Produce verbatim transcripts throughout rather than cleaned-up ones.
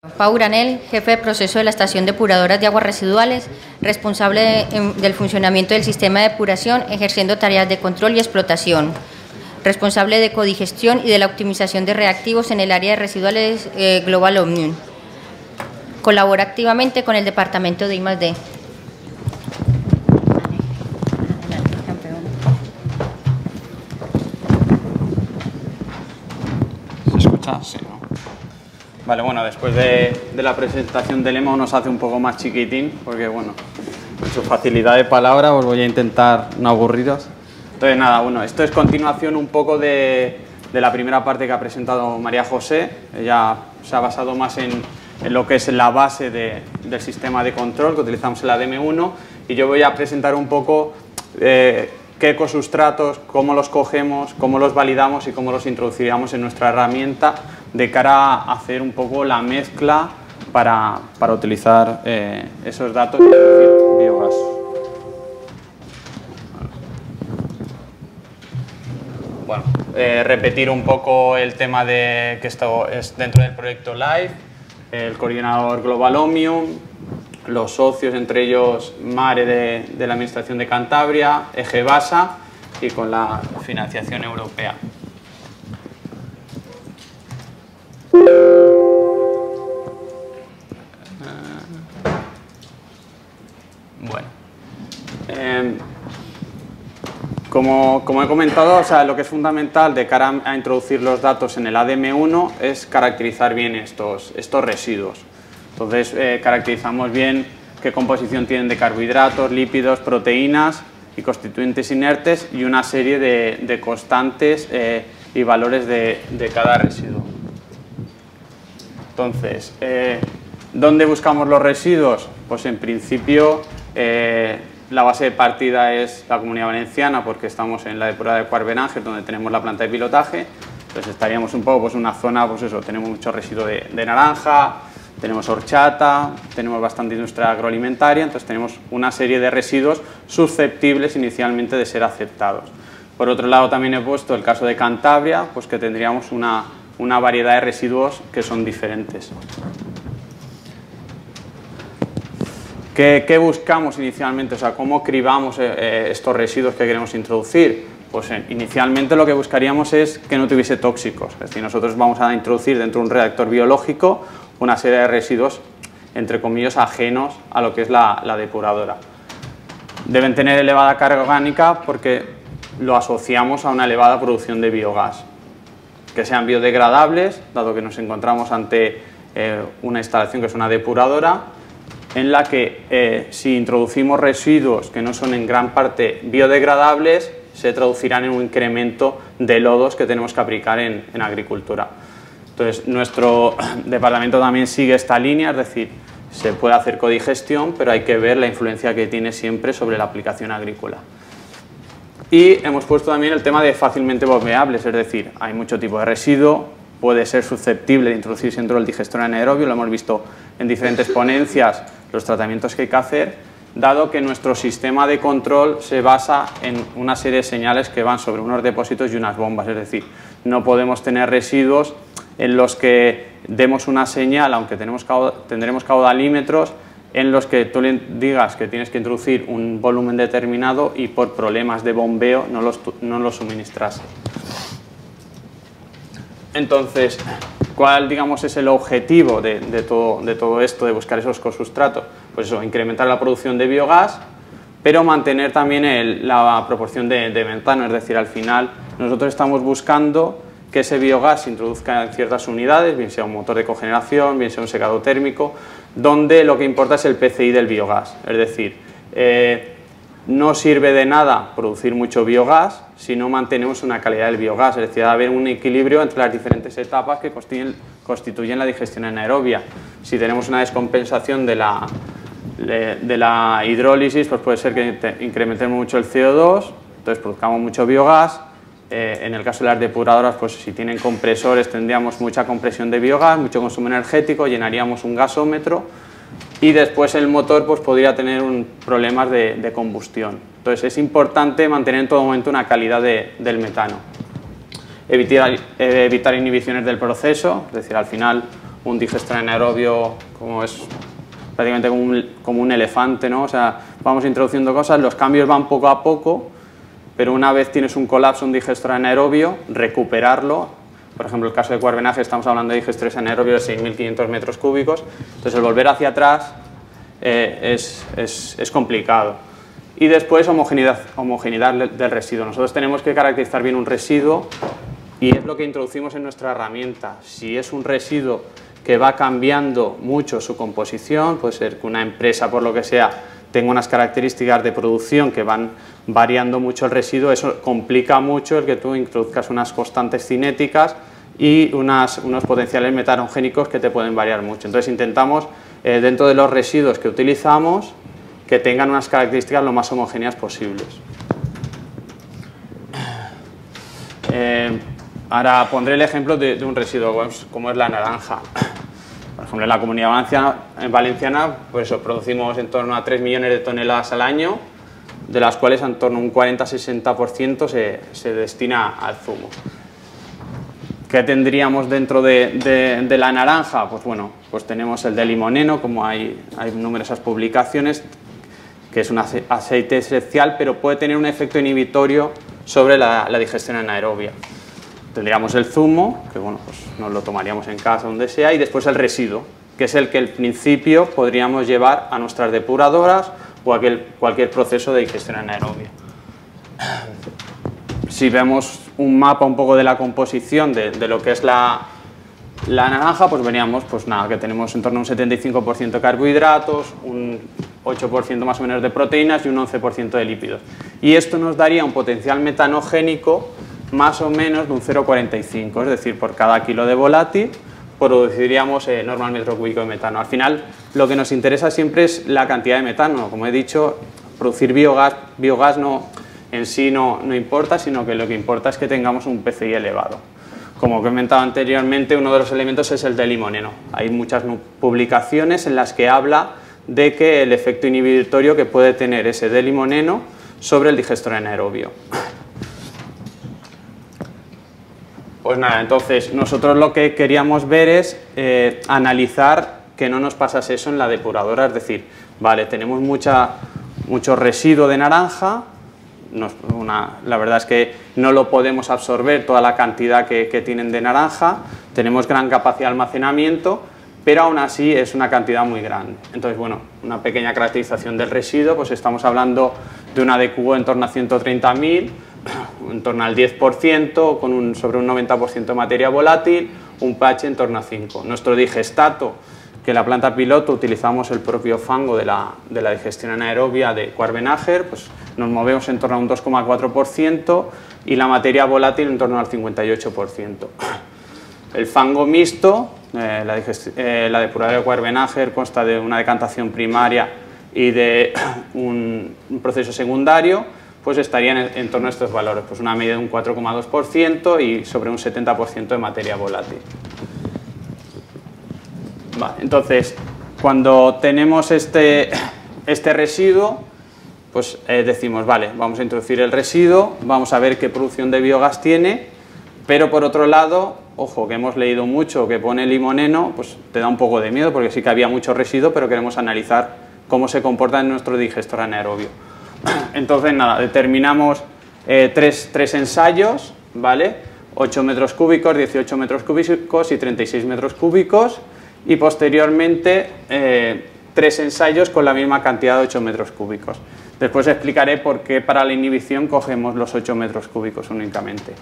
Pau Granel, jefe de proceso de la Estación Depuradoras de Aguas Residuales, responsable de, del funcionamiento del sistema de depuración, ejerciendo tareas de control y explotación, responsable de codigestión y de la optimización de reactivos en el área de residuales eh, Global Omnium. Colabora activamente con el Departamento de I más D. ¿Se escucha? Sí, ¿no? Vale, bueno, después de, de la presentación del lema nos hace un poco más chiquitín, porque bueno, con su facilidad de palabra os voy a intentar no aburriros. Entonces nada, bueno, esto es continuación un poco de, de la primera parte que ha presentado María José. Ella se ha basado más en, en lo que es la base de, del sistema de control que utilizamos en la D M uno, y yo voy a presentar un poco eh, qué ecosustratos, cómo los cogemos, cómo los validamos y cómo los introduciríamos en nuestra herramienta de cara a hacer un poco la mezcla para, para utilizar eh, esos datos y producir biogás. Bueno, eh, repetir un poco el tema de que esto es dentro del proyecto LIFE, el coordinador Global Omnium, los socios, entre ellos MARE de, de la Administración de Cantabria, EGEBASA y con la financiación europea. Bueno, eh, como, como he comentado, o sea, lo que es fundamental de cara a introducir los datos en el A D M uno es caracterizar bien estos, estos residuos. Entonces, eh, caracterizamos bien qué composición tienen de carbohidratos, lípidos, proteínas y constituyentes inertes y una serie de, de constantes eh, y valores de, de cada residuo. Entonces, eh, ¿dónde buscamos los residuos? Pues en principio eh, la base de partida es la Comunidad Valenciana, porque estamos en la depuradora de Quart Benages, donde tenemos la planta de pilotaje. Entonces estaríamos un poco pues, en una zona, pues eso, tenemos mucho residuo de, de naranja, tenemos horchata, tenemos bastante industria agroalimentaria, entonces tenemos una serie de residuos susceptibles inicialmente de ser aceptados. Por otro lado, también he puesto el caso de Cantabria, pues que tendríamos una, una variedad de residuos que son diferentes. ¿Qué, qué buscamos inicialmente? O sea, ¿cómo cribamos eh, estos residuos que queremos introducir? Pues eh, inicialmente lo que buscaríamos es que no tuviese tóxicos. Es decir, nosotros vamos a introducir dentro de un reactor biológico una serie de residuos, entre comillas, ajenos a lo que es la, la depuradora. Deben tener elevada carga orgánica porque lo asociamos a una elevada producción de biogás. Que sean biodegradables, dado que nos encontramos ante eh, una instalación que es una depuradora, en la que eh, si introducimos residuos que no son en gran parte biodegradables, se traducirán en un incremento de lodos que tenemos que aplicar en, en agricultura. Entonces, nuestro departamento también sigue esta línea, es decir, se puede hacer codigestión, pero hay que ver la influencia que tiene siempre sobre la aplicación agrícola. Y hemos puesto también el tema de fácilmente bombeables, es decir, hay mucho tipo de residuo, puede ser susceptible de introducirse dentro del digestor anaerobio, lo hemos visto en diferentes ponencias, los tratamientos que hay que hacer, dado que nuestro sistema de control se basa en una serie de señales que van sobre unos depósitos y unas bombas, es decir, no podemos tener residuos en los que demos una señal, aunque tenemos caud- tendremos caudalímetros, en los que tú le digas que tienes que introducir un volumen determinado y por problemas de bombeo no los, no los suministrase. Entonces, ¿cuál, digamos, es el objetivo de, de, todo, de todo esto, de buscar esos ecosustratos? Pues eso, incrementar la producción de biogás, pero mantener también el, la proporción de, de metano, es decir, al final nosotros estamos buscando que ese biogás se introduzca en ciertas unidades, bien sea un motor de cogeneración, bien sea un secador térmico, donde lo que importa es el P C I del biogás, es decir, eh, no sirve de nada producir mucho biogás si no mantenemos una calidad del biogás, es decir, debe haber un equilibrio entre las diferentes etapas que constituyen, constituyen la digestión anaerobia. Si tenemos una descompensación de la, de, de la hidrólisis, pues puede ser que te, incrementemos mucho el C O dos, entonces produzcamos mucho biogás. Eh, en el caso de las depuradoras, pues si tienen compresores tendríamos mucha compresión de biogás, mucho consumo energético, llenaríamos un gasómetro y después el motor pues, podría tener un, problemas de, de combustión. Entonces es importante mantener en todo momento una calidad de, del metano. Evitar, eh, evitar inhibiciones del proceso, es decir, al final un digestor anaerobio como es prácticamente como un, como un elefante, ¿no? O sea, vamos introduciendo cosas, los cambios van poco a poco, pero una vez tienes un colapso, un digestor anaerobio, recuperarlo, por ejemplo, el caso de Cuervenaje, estamos hablando de digestores anaerobios de seis mil quinientos metros cúbicos, entonces el volver hacia atrás eh, es, es, es complicado. Y después homogeneidad, homogeneidad del residuo. Nosotros tenemos que caracterizar bien un residuo y es lo que introducimos en nuestra herramienta. Si es un residuo que va cambiando mucho su composición, puede ser que una empresa, por lo que sea, tenga unas características de producción que van variando mucho el residuo, eso complica mucho el que tú introduzcas unas constantes cinéticas y unas, unos potenciales metanogénicos que te pueden variar mucho. Entonces intentamos, eh, dentro de los residuos que utilizamos, que tengan unas características lo más homogéneas posibles. Eh, ahora pondré el ejemplo de, de un residuo como es la naranja. Por ejemplo, en la Comunidad Valenciana, en Valenciana pues eso, producimos en torno a tres millones de toneladas al año, de las cuales en torno a un cuarenta a sesenta por ciento se, se destina al zumo. ¿Qué tendríamos dentro de, de, de la naranja? Pues bueno, pues tenemos el de limoneno, como hay, hay numerosas publicaciones, que es un aceite esencial, pero puede tener un efecto inhibitorio sobre la, la digestión anaerobia. Tendríamos el zumo, que bueno, pues nos lo tomaríamos en casa, donde sea, y después el residuo, que es el que al principio podríamos llevar a nuestras depuradoras o a aquel, cualquier proceso de digestión anaerobia. Si vemos un mapa un poco de la composición de, de lo que es la, la naranja, pues veríamos pues nada, que tenemos en torno a un setenta y cinco por ciento de carbohidratos, un ocho por ciento más o menos de proteínas y un once por ciento de lípidos. Y esto nos daría un potencial metanogénico más o menos de un cero coma cuarenta y cinco, es decir, por cada kilo de volátil produciríamos eh, normal metro cúbico de metano. Al final, lo que nos interesa siempre es la cantidad de metano. Como he dicho, producir biogás, biogás no, en sí no, no importa, sino que lo que importa es que tengamos un P C I elevado. Como he comentado anteriormente, uno de los elementos es el de limoneno. Hay muchas publicaciones en las que habla de que el efecto inhibitorio que puede tener ese de limoneno sobre el digestor anaerobio. Pues nada, entonces nosotros lo que queríamos ver es eh, analizar que no nos pasase eso en la depuradora, es decir, vale, tenemos mucha, mucho residuo de naranja, nos, una, la verdad es que no lo podemos absorber toda la cantidad que, que tienen de naranja, tenemos gran capacidad de almacenamiento, pero aún así es una cantidad muy grande. Entonces, bueno, una pequeña caracterización del residuo, pues estamos hablando de una D Q O en torno a ciento treinta mil, en torno al diez por ciento, con un, sobre un noventa por ciento de materia volátil, un pH en torno a cinco. Nuestro digestato, que en la planta piloto utilizamos el propio fango de la, de la digestión anaerobia de Cuervenaje, pues nos movemos en torno a un dos coma cuatro por ciento y la materia volátil en torno al cincuenta y ocho por ciento. El fango mixto, eh, la, eh, la depuradora de Cuervenaje consta de una decantación primaria y de un, un proceso secundario, pues estarían en, en torno a estos valores, pues una media de un cuatro coma dos por ciento y sobre un setenta por ciento de materia volátil. Vale, entonces, cuando tenemos este, este residuo, pues eh, decimos, vale, vamos a introducir el residuo, vamos a ver qué producción de biogás tiene, pero por otro lado, ojo, que hemos leído mucho que pone limoneno, pues te da un poco de miedo porque sí que había mucho residuo, pero queremos analizar cómo se comporta en nuestro digestor anaerobio. Entonces, nada, determinamos eh, tres, tres ensayos, ¿vale? ocho metros cúbicos, dieciocho metros cúbicos y treinta y seis metros cúbicos, y posteriormente eh, tres ensayos con la misma cantidad de ocho metros cúbicos. Después explicaré por qué para la inhibición cogemos los ocho metros cúbicos únicamente.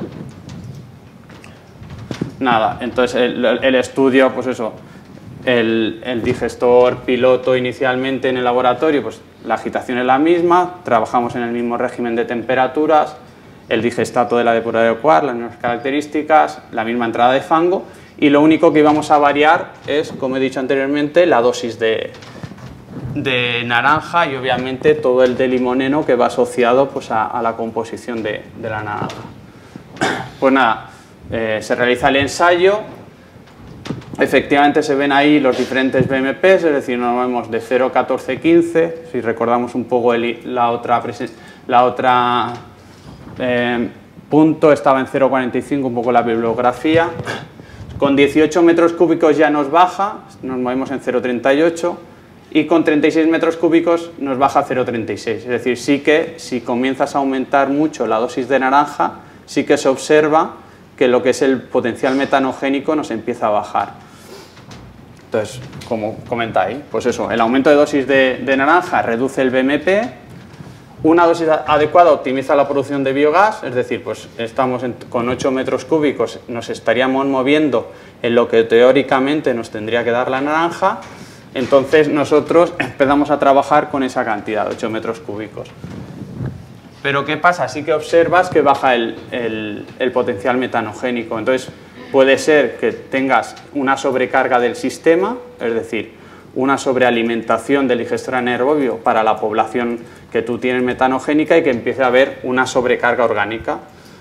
Nada, entonces el, el estudio, pues eso, el, el digestor piloto inicialmente en el laboratorio, pues la agitación es la misma, trabajamos en el mismo régimen de temperaturas, el digestato de la depuradora de Quark, las mismas características, la misma entrada de fango, y lo único que íbamos a variar es, como he dicho anteriormente, la dosis de, de naranja y obviamente todo el de limoneno que va asociado pues, a, a la composición de, de la naranja. Pues nada, eh, se realiza el ensayo, efectivamente se ven ahí los diferentes B M Ps, es decir, nos vemos de cero, catorce, quince, si recordamos un poco el, la otra, la otra eh, punto estaba en cero coma cuarenta y cinco, un poco la bibliografía. Con dieciocho metros cúbicos ya nos baja, nos movemos en cero coma treinta y ocho, y con treinta y seis metros cúbicos nos baja a cero coma treinta y seis. Es decir, sí que si comienzas a aumentar mucho la dosis de naranja, sí que se observa que lo que es el potencial metanogénico nos empieza a bajar. Entonces, como comenta ahí, pues eso, el aumento de dosis de, de naranja reduce el B M P, una dosis adecuada optimiza la producción de biogás, es decir, pues estamos en, con ocho metros cúbicos, nos estaríamos moviendo en lo que teóricamente nos tendría que dar la naranja, entonces nosotros empezamos a trabajar con esa cantidad de ocho metros cúbicos. Pero ¿qué pasa? Sí que observas que baja el, el, el potencial metanogénico, entonces puede ser que tengas una sobrecarga del sistema, es decir, una sobrealimentación del digestor anaerobio para la población que tú tienes metanogénica y que empiece a haber una sobrecarga orgánica.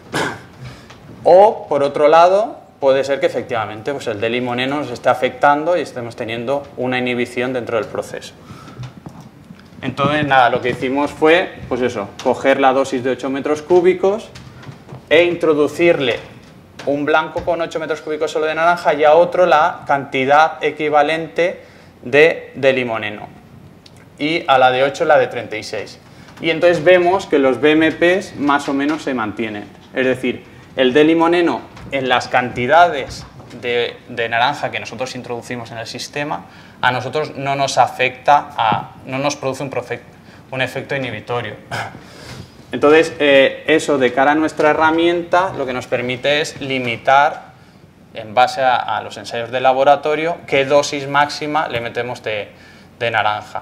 O, por otro lado, puede ser que efectivamente pues el D-limoneno nos esté afectando y estemos teniendo una inhibición dentro del proceso. Entonces, nada, lo que hicimos fue, pues eso, coger la dosis de ocho metros cúbicos e introducirle un blanco con ocho metros cúbicos solo de naranja y a otro la cantidad equivalente de, de limoneno, y a la de ocho la de treinta y seis. Y entonces vemos que los B M Ps más o menos se mantienen, es decir, el de limoneno en las cantidades de, de naranja que nosotros introducimos en el sistema, a nosotros no nos afecta, a, no nos produce un, un efecto inhibitorio. Entonces, eh, eso de cara a nuestra herramienta lo que nos permite es limitar, en base a, a los ensayos de laboratorio, qué dosis máxima le metemos de, de naranja.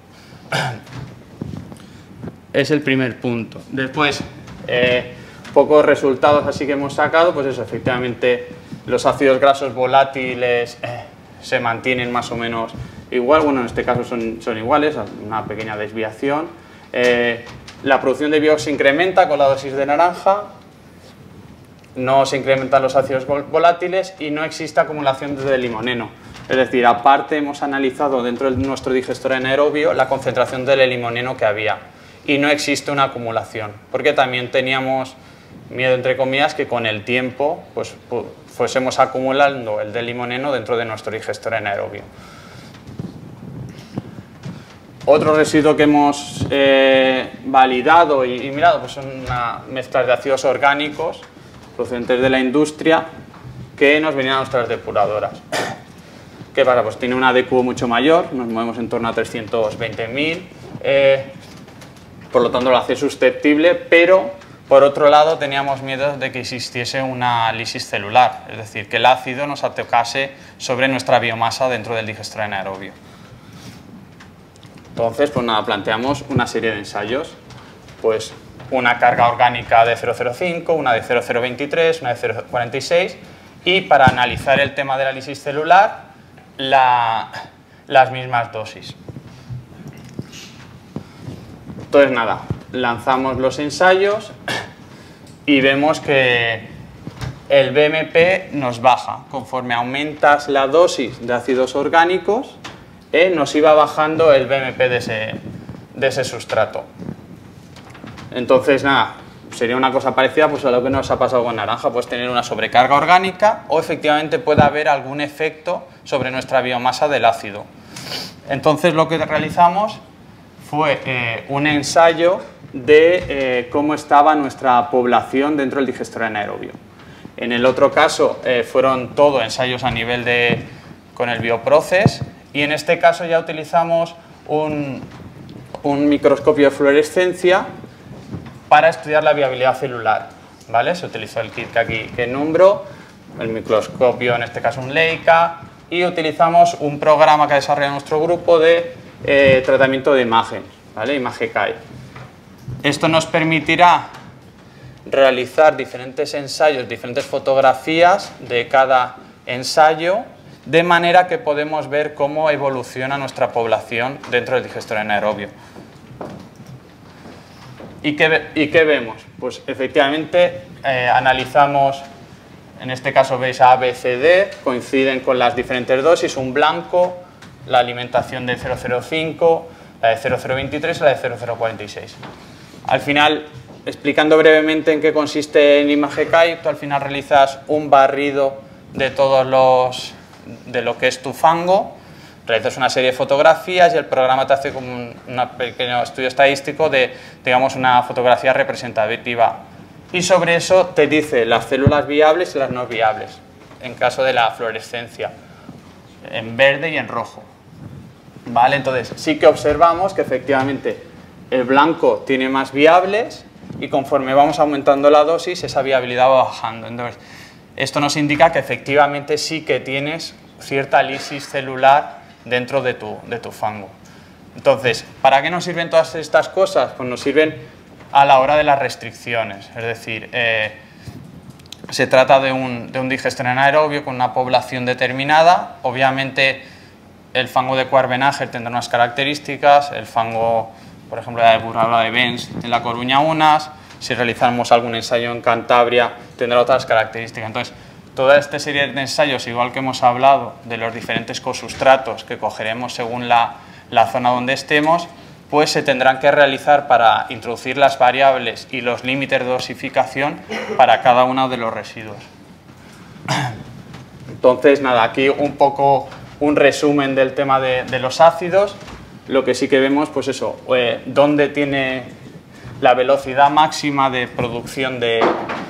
Es el primer punto. Después, eh, pocos resultados así que hemos sacado, pues eso, efectivamente los ácidos grasos volátiles eh, se mantienen más o menos igual, bueno, en este caso son, son iguales, una pequeña desviación. Eh, la producción de biogás se incrementa con la dosis de naranja, no se incrementan los ácidos volátiles y no existe acumulación de limoneno. Es decir, aparte hemos analizado dentro de nuestro digestor anaerobio la concentración del limoneno que había y no existe una acumulación, porque también teníamos miedo, entre comillas, que con el tiempo pues, fuésemos acumulando el del limoneno dentro de nuestro digestor anaerobio. Otro residuo que hemos eh, validado y, y mirado pues son una mezcla de ácidos orgánicos procedentes de la industria que nos venían a nuestras depuradoras. ¿Qué pasa? Pues tiene una D Q mucho mayor, nos movemos en torno a trescientos veinte mil, eh, por lo tanto lo hace susceptible, pero por otro lado teníamos miedo de que existiese una lisis celular, es decir, que el ácido nos atacase sobre nuestra biomasa dentro del digestor anaerobio. Entonces, pues nada, planteamos una serie de ensayos, pues una carga orgánica de cero coma cero cinco, una de cero coma cero veintitrés, una de cero coma cuarenta y seis, y para analizar el tema de la lisis celular, la, las mismas dosis. Entonces, nada, lanzamos los ensayos y vemos que el B M P nos baja. Conforme aumentas la dosis de ácidos orgánicos, eh, nos iba bajando el B M P de ese, de ese sustrato. Entonces, nada, sería una cosa parecida pues, a lo que nos ha pasado con naranja, pues tener una sobrecarga orgánica o efectivamente puede haber algún efecto sobre nuestra biomasa del ácido. Entonces, lo que realizamos fue eh, un ensayo de eh, cómo estaba nuestra población dentro del digestor anaerobio. En el otro caso eh, fueron todo ensayos a nivel de con el bioproces y en este caso ya utilizamos un, un microscopio de fluorescencia para estudiar la viabilidad celular, ¿vale? Se utilizó el kit que aquí que nombro, el microscopio, en este caso un Leica, y utilizamos un programa que ha desarrollado nuestro grupo de eh, tratamiento de imagen, ¿vale? ImageCAI. Esto nos permitirá realizar diferentes ensayos, diferentes fotografías de cada ensayo, de manera que podemos ver cómo evoluciona nuestra población dentro del digestor anaerobio. ¿Y qué, ¿Y qué vemos? Pues efectivamente eh, analizamos, en este caso veis A, B, C, D, coinciden con las diferentes dosis, un blanco, la alimentación de cero coma cero cinco, la de cero coma cero veintitrés y la de cero coma cero cuarenta y seis. Al final, explicando brevemente en qué consiste el ImageCAI, tú al final realizas un barrido de todos los, de lo que es tu fango, realizas una serie de fotografías y el programa te hace como un una pequeño estudio estadístico de, digamos, una fotografía representativa. Y sobre eso te dice las células viables y las no viables, en caso de la fluorescencia, en verde y en rojo. ¿Vale? Entonces, sí que observamos que efectivamente el blanco tiene más viables y conforme vamos aumentando la dosis, esa viabilidad va bajando. Entonces, esto nos indica que efectivamente sí que tienes cierta lisis celular dentro de tu, de tu fango. Entonces, ¿para qué nos sirven todas estas cosas? Pues nos sirven a la hora de las restricciones. Es decir, eh, se trata de un, de un digestor anaerobio con una población determinada. Obviamente, el fango de Coarbenager tendrá unas características, el fango, por ejemplo, de la depuradora de Benz en La Coruña unas, si realizamos algún ensayo en Cantabria tendrá otras características. Entonces, toda esta serie de ensayos, igual que hemos hablado de los diferentes cosustratos que cogeremos según la, la zona donde estemos, pues se tendrán que realizar para introducir las variables y los límites de dosificación para cada uno de los residuos. Entonces, nada, aquí un poco un resumen del tema de, de los ácidos. Lo que sí que vemos, pues eso, eh, dónde tiene la velocidad máxima de producción de,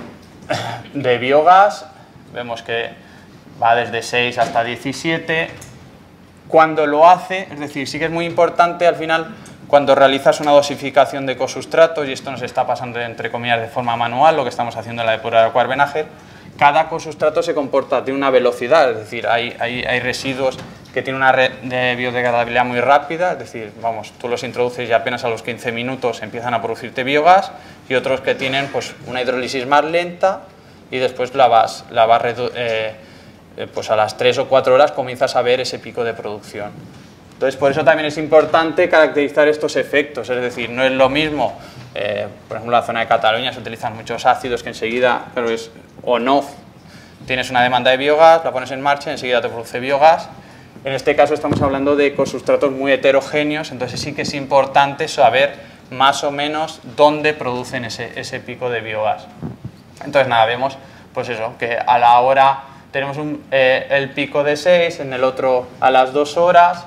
de biogás. Vemos que va desde seis hasta diecisiete. Cuando lo hace, es decir, sí que es muy importante al final, cuando realizas una dosificación de cosustratos, y esto nos está pasando entre comillas de forma manual, lo que estamos haciendo en la depuradora de Coarbenager, cada cosustrato se comporta de una velocidad, es decir, hay, hay, hay residuos que tienen una red de biodegradabilidad muy rápida, es decir, vamos, tú los introduces y apenas a los quince minutos empiezan a producirte biogás, y otros que tienen pues, una hidrólisis más lenta y después la vas, la vas eh, pues a las tres o cuatro horas comienzas a ver ese pico de producción. Entonces, por eso también es importante caracterizar estos efectos, es decir, no es lo mismo, eh, por ejemplo, en la zona de Cataluña se utilizan muchos ácidos que enseguida, claro, es on-off, tienes una demanda de biogás, la pones en marcha y enseguida te produce biogás. En este caso estamos hablando de cosustratos muy heterogéneos, entonces sí que es importante saber más o menos dónde producen ese, ese pico de biogás. Entonces nada, vemos pues eso, que a la hora tenemos un, eh, el pico de seis, en el otro a las dos horas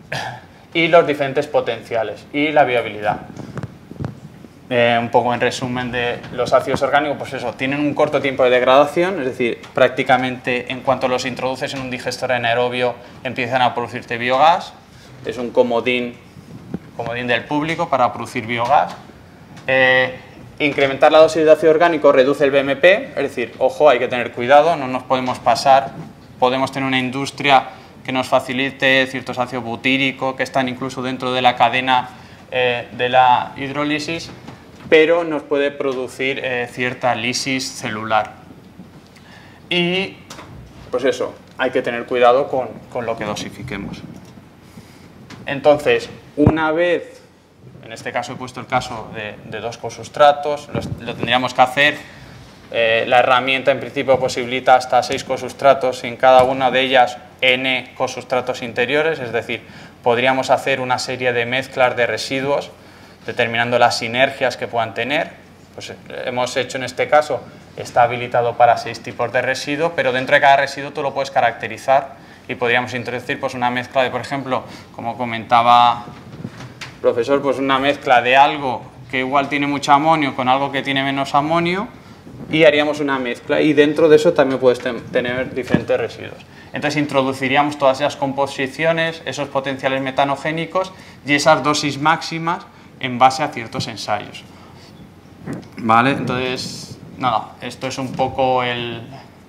y los diferentes potenciales y la viabilidad. Eh, un poco en resumen de los ácidos orgánicos, pues eso, tienen un corto tiempo de degradación, es decir, prácticamente en cuanto los introduces en un digestor anaerobio empiezan a producirte biogás, es un comodín, comodín del público para producir biogás. Eh, incrementar la dosis de ácido orgánico reduce el B M P, es decir, ojo, hay que tener cuidado, no nos podemos pasar, podemos tener una industria que nos facilite ciertos ácidos butíricos que están incluso dentro de la cadena eh, de la hidrólisis, pero nos puede producir eh, cierta lisis celular. Y, pues eso, hay que tener cuidado con, con lo que dosifiquemos. Entonces, una vez, en este caso he puesto el caso de, de dos cosustratos, los, lo tendríamos que hacer, eh, la herramienta en principio posibilita hasta seis cosustratos, en cada una de ellas n cosustratos interiores, es decir, podríamos hacer una serie de mezclas de residuos, determinando las sinergias que puedan tener. Pues hemos hecho en este caso, está habilitado para seis tipos de residuos, pero dentro de cada residuo tú lo puedes caracterizar y podríamos introducir pues, una mezcla de, por ejemplo, como comentaba el profesor, pues una mezcla de algo que igual tiene mucho amonio con algo que tiene menos amonio y haríamos una mezcla y dentro de eso también puedes tener diferentes residuos. Entonces introduciríamos todas esas composiciones, esos potenciales metanogénicos y esas dosis máximas en base a ciertos ensayos. ¿Vale? Entonces, nada, esto es un poco el,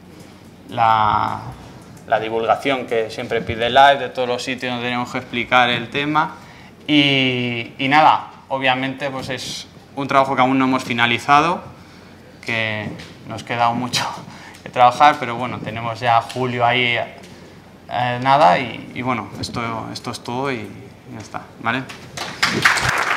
la, la divulgación que siempre pide Live, de todos los sitios donde tenemos que explicar el tema. Y, y nada, obviamente pues es un trabajo que aún no hemos finalizado, que nos queda aún mucho que trabajar, pero bueno, tenemos ya julio ahí, eh, nada, y, y bueno, esto, esto es todo y ya está, ¿vale?